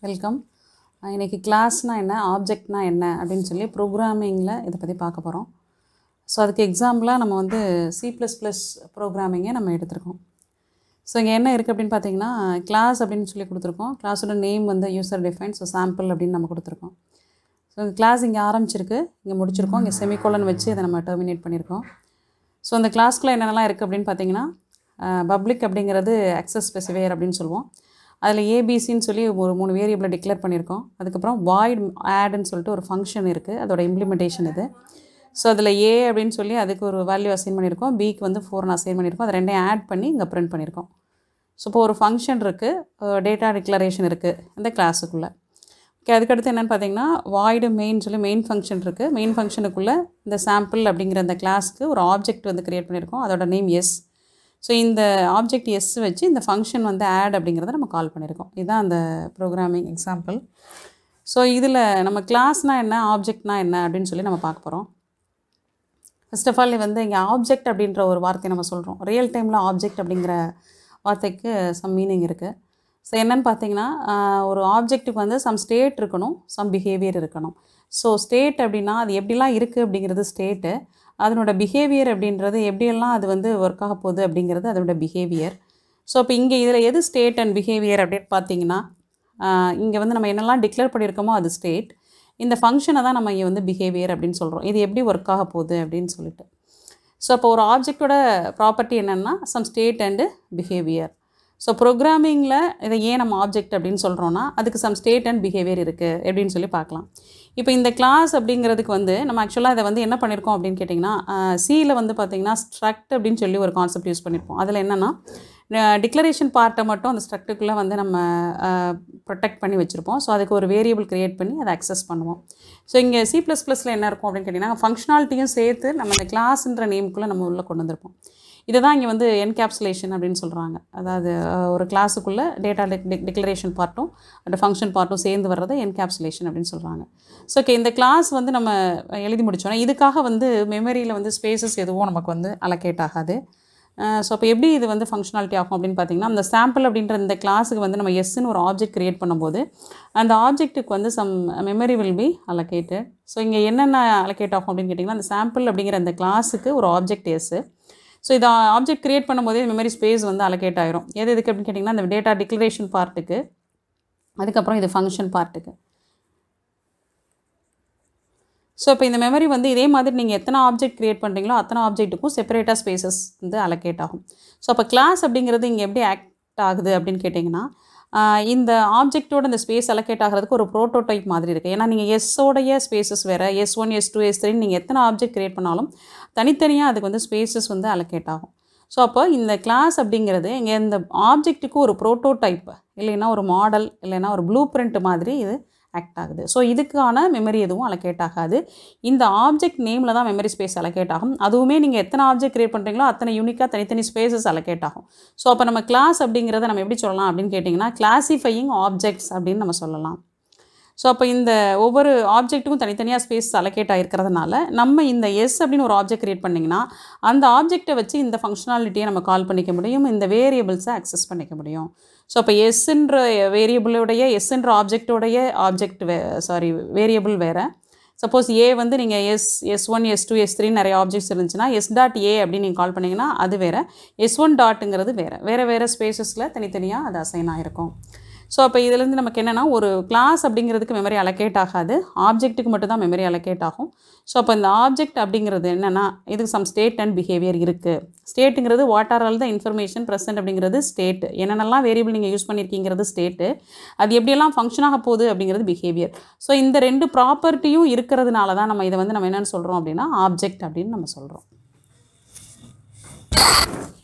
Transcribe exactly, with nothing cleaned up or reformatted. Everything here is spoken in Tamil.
வெல்கம். இன்றைக்கி கிளாஸ்னால் என்ன, ஆப்ஜெக்ட்னால் என்ன அப்படின்னு சொல்லி ப்ரோக்ராமிங்கில் இதை பற்றி பார்க்க போகிறோம். ஸோ அதுக்கு எக்ஸாம்பிளாக நம்ம வந்து சி ப்ளஸ் ப்ளஸ் ப்ரோக்ராமிங்கை நம்ம எடுத்துருக்கோம். ஸோ இங்கே என்ன இருக்குது அப்படின்னு பார்த்தீங்கன்னா, கிளாஸ் அப்படின்னு சொல்லி கொடுத்துருக்கோம். கிளாஸோட நேம் வந்து யூசர் டிஃபைன், ஸோ சாம்பிள் அப்படின்னு நம்ம கொடுத்துருக்கோம். ஸோ கிளாஸ் இங்கே ஆரம்பிச்சிருக்கு, இங்கே முடிச்சிருக்கோம், இங்கே செமிகோலன் வச்சு இதை நம்ம டெர்மினேட் பண்ணியிருக்கோம். ஸோ அந்த கிளாஸ்க்குள்ளே என்னென்னலாம் இருக்குது அப்படின்னு பார்த்தீங்கன்னா, பப்ளிக் அப்படிங்கிறது அக்சஸ் ஸ்பெசிஃபையர் அப்படின்னு சொல்லுவோம். அதில் ஏபிசின்னு சொல்லி ஒரு மூணு வேரியபிளை டிக்ளேர் பண்ணியிருக்கோம். அதுக்கப்புறம் வாய்ட் ஆடுன்னு சொல்லிட்டு ஒரு ஃபங்க்ஷன் இருக்குது, அதோட இம்ப்ளிமெண்டேஷன் இது. ஸோ அதில் ஏ அப்படின்னு சொல்லி அதுக்கு ஒரு வேல்யூ அசைன் பண்ணியிருக்கோம், பிக்கு வந்து ஃபோர்னு அசைன் பண்ணியிருக்கோம். அதை ரெண்டையும் ஆட் பண்ணி இங்கே பிரிண்ட் பண்ணியிருக்கோம். ஸோ இப்போ ஒரு ஃபங்க்ஷன் இருக்குது, டேட்டா டிக்ளரேஷன் இருக்குது இந்த கிளாஸுக்குள்ளே. ஓகே, அதுக்கடுத்து என்னென்னு பார்த்தீங்கன்னா, வாய்டு மெயின் சொல்லி மெயின் ஃபங்க்ஷன் இருக்குது. மெயின் ஃபங்க்ஷனுக்குள்ளே இந்த சாம்பிள் அப்படிங்கிற அந்த கிளாஸ்க்கு ஒரு ஆப்ஜெக்ட் வந்து க்ரியேட் பண்ணியிருக்கோம், அதோட நேம் எஸ். ஸோ இந்த ஆப்ஜெக்ட் எஸ் வச்சு இந்த ஃபங்க்ஷன் வந்து ஆட் அப்படிங்கிறத நம்ம கால் பண்ணியிருக்கோம். இதுதான் அந்த ப்ரோக்ராமிங் எக்ஸாம்பிள். ஸோ இதில் நம்ம கிளாஸ்னால் என்ன, ஆப்ஜெக்ட்னால் என்ன அப்படின்னு சொல்லி நம்ம பார்க்க போகிறோம். ஃபர்ஸ்ட் ஆஃப் ஆல் வந்து இங்கே ஆப்ஜெக்ட் அப்படின்ற ஒரு வார்த்தையை நம்ம சொல்கிறோம். ரியல் டைமில் ஆப்ஜெக்ட் அப்படிங்கிற வார்த்தைக்கு சம் மீனிங் இருக்குது. ஸோ என்னென்னு பார்த்தீங்கன்னா, ஒரு ஆப்ஜெக்ட்டுக்கு வந்து சம் ஸ்டேட் இருக்கணும், சம் பிஹேவியர் இருக்கணும். ஸோ ஸ்டேட் அப்படின்னா அது எப்படிலாம் இருக்குது அப்படிங்கிறது ஸ்டேட்டு, அதனோட பிஹேவியர் அப்படின்றது எப்படியெல்லாம் அது வந்து ஒர்க் ஆக போகுது அப்படிங்கிறது அதோட பிஹேவியர். ஸோ இப்போ இங்கே இதில் எது ஸ்டேட் அண்ட் பிஹேவியர் அப்படின்னு பார்த்தீங்கன்னா, இங்கே வந்து நம்ம என்னெல்லாம் டிக்ளேர் பண்ணியிருக்கோமோ அது ஸ்டேட், இந்த ஃபங்க்ஷனை தான் நம்ம இங்கே வந்து பிஹேவியர் அப்படின்னு சொல்கிறோம். இது எப்படி ஒர்க் ஆக போகுது அப்படின்னு சொல்லிட்டு. ஸோ அப்போ ஒரு ஆப்ஜெக்டோட ப்ராப்பர்ட்டி என்னென்னா some state and behaviour. So ப்ரோக்ராமிங்கில் இதை ஏன் நம்ம ஆப்ஜெக்ட் அப்படின்னு சொல்கிறோன்னா அதுக்கு சம் ஸ்டேட் அண்ட் பிஹேவியர் இருக்குது அப்படின்னு சொல்லி பார்க்கலாம். இப்போ இந்த கிளாஸ் அப்படிங்கிறதுக்கு வந்து நம்ம ஆக்சுவலாக இதை வந்து என்ன பண்ணியிருக்கோம் அப்படின்னு கேட்டிங்கன்னா, சியில் வந்து பார்த்திங்கன்னா ஸ்ட்ரக்ட் அப்படின்னு சொல்லி ஒரு கான்செப்ட் யூஸ் பண்ணியிருப்போம். அதில் என்னென்னா டிக்ளரேஷன் பார்ட்டை மட்டும் அந்த ஸ்ட்ரக்டுக்குள்ளே வந்து நம்ம ப்ரொடெக்ட் பண்ணி வச்சுருப்போம். ஸோ அதுக்கு ஒரு வேரியபிள் க்ரியேட் பண்ணி அதை அக்சஸ் பண்ணுவோம். ஸோ இங்கே சி ப்ளஸ் ப்ளஸில் என்ன இருக்கும் அப்படின்னு கேட்டிங்கன்னா, ஃபங்க்ஷனாலிட்டியும் சேர்த்து நம்ம இந்த கிளாஸ்ன்ற நேமுக்குள்ளே நம்ம உள்ளே கொண்டு வந்திருப்போம். இதை தான் இங்கே வந்து என்கேப்சுலேஷன் அப்படின்னு சொல்கிறாங்க. அதாவது ஒரு கிளாஸுக்குள்ளே டேட்டா டிக் டிக்ளரேஷன் பார்ட்டும் அந்த ஃபங்க்ஷன் பார்ட்டும் சேர்ந்து வர்றதை என்கேப்சுலேஷன் அப்படின்னு சொல்கிறாங்க. ஸோ ஓகே, இந்த கிளாஸ் வந்து நம்ம எழுதி முடித்தோன்னா இதுக்காக வந்து மெமரியில் வந்து ஸ்பேசஸ் எதுவும் நமக்கு வந்து அலோகேட் ஆகாது. ஸோ அப்போ எப்படி இது வந்து ஃபங்க்ஷனாலிட்டி ஆகும் அப்படின்னு பார்த்தீங்கன்னா, அந்த சாம்பிள் அப்படின்ற இந்த கிளாஸுக்கு வந்து நம்ம எஸ்ன்னு ஒரு ஆப்ஜெக்ட் க்ரியேட் பண்ணும்போது அந்த ஆப்ஜெக்ட்டுக்கு வந்து some memory will be allocated. So இங்கே என்னென்ன அலோகேட் ஆகும் அப்படின்னு கேட்டிங்கன்னா, அந்த சாம்பிள் அப்படிங்கிற அந்த கிளாஸுக்கு ஒரு ஆப்ஜெக்ட் எஸ். ஸோ இதை ஆப்ஜெக்ட் க்ரியேட் பண்ணும்போதே மெமரி ஸ்பேஸ் வந்து அலோகேட் ஆகிரும். எது எதுக்கு அப்படின்னு கேட்டிங்கன்னா, அந்த டேட்டா டிக்ளரேஷன் பார்ட்டுக்கு, அதுக்கப்புறம் இது ஃபங்க்ஷன் பார்ட்டுக்கு. ஸோ இப்போ இந்த மெமரி வந்து இதே மாதிரி நீங்கள் எத்தனை ஆப்ஜெக்ட் க்ரியேட் பண்ணுறீங்களோ அத்தனை ஆப்ஜெக்ட்டுக்கும் செப்பரேட்டாக ஸ்பேசஸ் வந்து அலோகேட் ஆகும். ஸோ அப்போ கிளாஸ் அப்படிங்கிறது இங்கே எப்படி ஆக்ட் ஆகுது அப்படின்னு கேட்டிங்கன்னா, இந்த ஆப்ஜெக்டோட இந்த ஸ்பேஸ் அலோகேட் ஆகிறதுக்கு ஒரு ப்ரோட்டோடைப் மாதிரி இருக்குது. ஏன்னா நீங்கள் எஸ்ஸோடைய ஸ்பேசஸ் வேறு, S one S two S த்ரீன்னு நீங்கள் எத்தனை ஆப்ஜெக்ட் க்ரியேட் பண்ணாலும் தனித்தனியாக அதுக்கு வந்து ஸ்பேசஸ் வந்து அலோகேட் ஆகும். ஸோ அப்போ இந்த கிளாஸ் அப்படிங்கிறது இங்கே இந்த ஆப்ஜெக்ட்டுக்கு ஒரு ப்ரோட்டோடைப், இல்லைன்னா ஒரு மாடல், இல்லைன்னா ஒரு ப்ளூ பிரிண்ட் மாதிரி இது ஆக்ட் ஆகுது. ஸோ இதுக்கான மெமரி எதுவும் அலோகேட் ஆகாது. இந்த ஆப்ஜெக்ட் நேமில் தான் மெமரி ஸ்பேஸ் அலோகேட் ஆகும். அதுவுமே நீங்கள் எத்தனை ஆப்ஜெக்ட் க்ரியேட் பண்ணுறீங்களோ அத்தனை யூனிக்காக தனித்தனி ஸ்பேசஸ் அலோகேட் ஆகும். ஸோ அப்போ நம்ம கிளாஸ் அப்படிங்கிறத நம்ம எப்படி சொல்லலாம் அப்படின்னு கேட்டிங்கன்னா, கிளாசிஃபையிங் ஆப்ஜெக்ட்ஸ் அப்படின்னு நம்ம சொல்லலாம். ஸோ அப்போ இந்த ஒவ்வொரு ஆப்ஜெக்ட்டுக்கும் தனித்தனியாக ஸ்பேஸ் அலோகேட் ஆகிருக்கிறதுனால நம்ம இந்த எஸ் அப்படின்னு ஒரு ஆப்ஜெக்ட் க்ரியேட் பண்ணிங்கன்னா அந்த ஆப்ஜெக்டை வச்சு இந்த ஃபங்க்ஷனாலிட்டியை நம்ம கால் பண்ணிக்க முடியும், இந்த வேரியபிள்ஸை அக்சஸ் பண்ணிக்க முடியும். ஸோ அப்போ எஸ்ன்ற வேரியபிளுடைய எஸ்ன்ற ஆப்ஜெக்டோடைய ஆப்ஜெக்ட் வே சாரி வேரியபிள் வேறு. சப்போஸ் ஏ வந்து நீங்கள் S S one S two S three நிறைய ஆப்ஜெக்ட்ஸ் இருந்துச்சுன்னா எஸ் டாட் ஏ அப்படின்னு நீங்கள் கால் பண்ணிங்கன்னா அது வேறு, எஸ் ஒன் டாட்டுங்கிறது வேறு, வேறு வேறு ஸ்பேசஸில் தனித்தனியாக அது அசைன் ஆகிருக்கும். ஸோ அப்போ இதுலேருந்து நமக்கு என்னென்னா, ஒரு கிளாஸ் அப்படிங்கிறதுக்கு மெமரி அலோகேட் ஆகாது, ஆப்ஜெக்ட்டுக்கு மட்டும் தான் மெமரி அலோகேட் ஆகும். ஸோ அப்போ இந்த ஆப்ஜெக்ட் அப்படிங்கிறது என்னென்னா, இதுக்கு சம் ஸ்டேட் அண்ட் பிஹேவியர் இருக்குது. ஸ்டேட்டுங்கிறது what are all the information present அப்படிங்கிறது ஸ்டேட், என்னென்னலாம் வேரியபிள் நீங்கள் யூஸ் பண்ணியிருக்கீங்கிறது ஸ்டேட்டு, அது எப்படியெல்லாம் ஃபங்க்ஷன் ஆக போகுது அப்படிங்கிறது பிஹேவியர். ஸோ இந்த ரெண்டு ப்ராப்பர்ட்டியும் இருக்கிறதுனால தான் நம்ம இதை வந்து நம்ம என்னென்னு சொல்கிறோம் அப்படின்னா ஆப்ஜெக்ட் அப்படின்னு நம்ம சொல்கிறோம்.